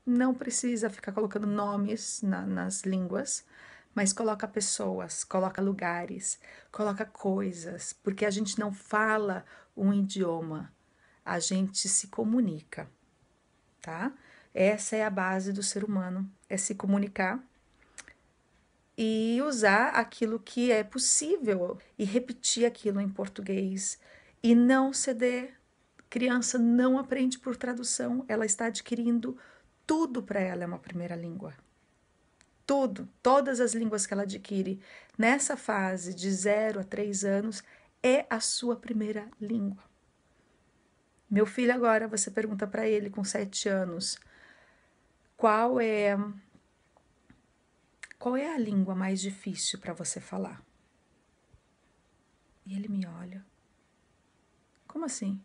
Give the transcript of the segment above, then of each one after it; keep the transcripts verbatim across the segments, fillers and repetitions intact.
não precisa ficar colocando nomes na, nas línguas, mas coloca pessoas, coloca lugares, coloca coisas, porque a gente não fala um idioma, a gente se comunica, tá? Essa é a base do ser humano, é se comunicar e usar aquilo que é possível e repetir aquilo em português e não ceder. Criança não aprende por tradução, ela está adquirindo tudo para ela é uma primeira língua. Tudo, todas as línguas que ela adquire nessa fase de zero a três anos é a sua primeira língua. Meu filho agora, você pergunta para ele com sete anos, qual é qual é a língua mais difícil para você falar? E ele me olha. Como assim?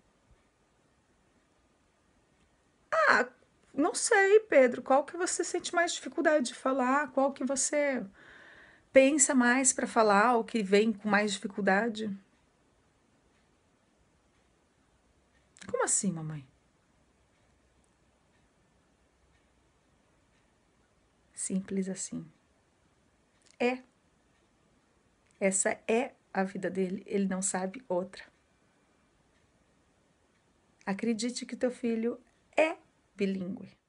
Ah, não sei, Pedro, qual que você sente mais dificuldade de falar? Qual que você pensa mais para falar, o que vem com mais dificuldade? Como assim, mamãe? Simples assim. É. Essa é a vida dele, ele não sabe outra. Acredite que teu filho é bilíngue.